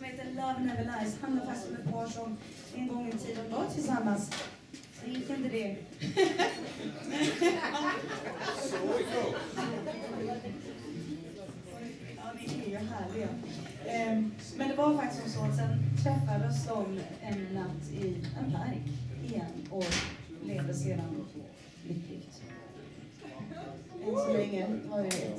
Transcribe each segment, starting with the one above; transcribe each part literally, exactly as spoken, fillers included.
heter Love Never Lies. Handlar faktiskt om ett par som en gång i tiden var tillsammans. Så gick inte det. Ja, ni är ju härliga. Men det var faktiskt så att sen träffades de en natt i en park igen och levde sedan lyckligt. Än så länge har jag ett.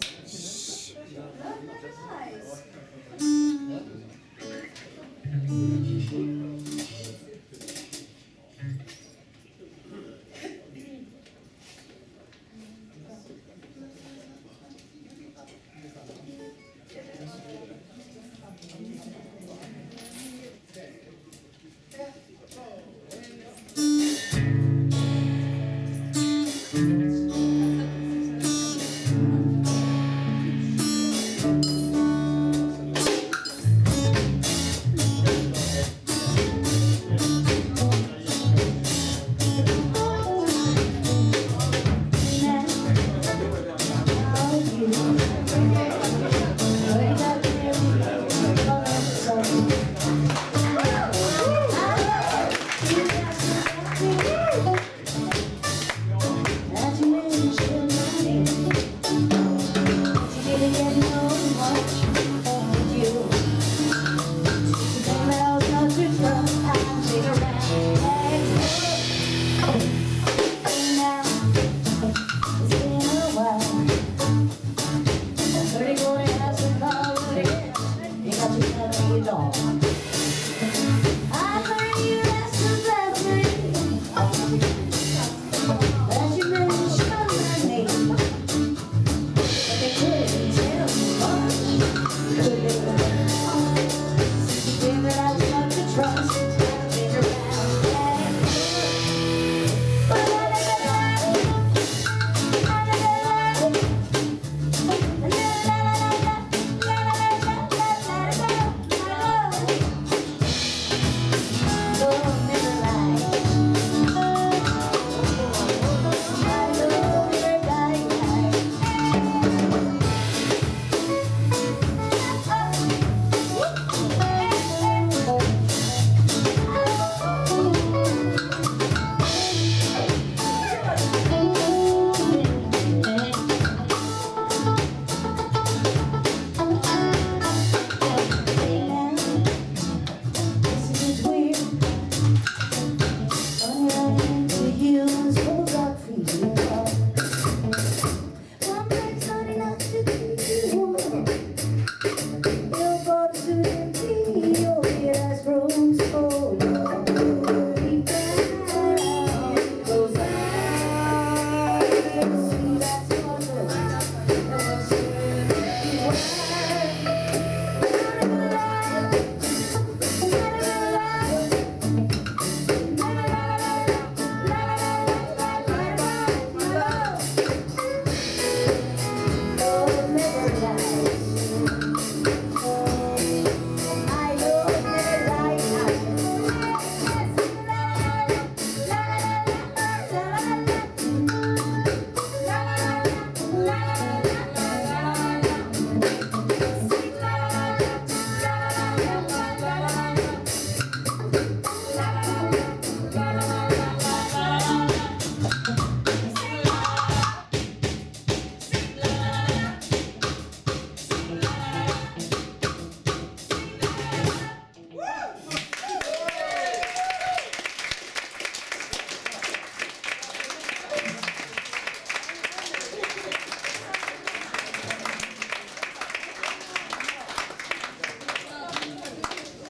One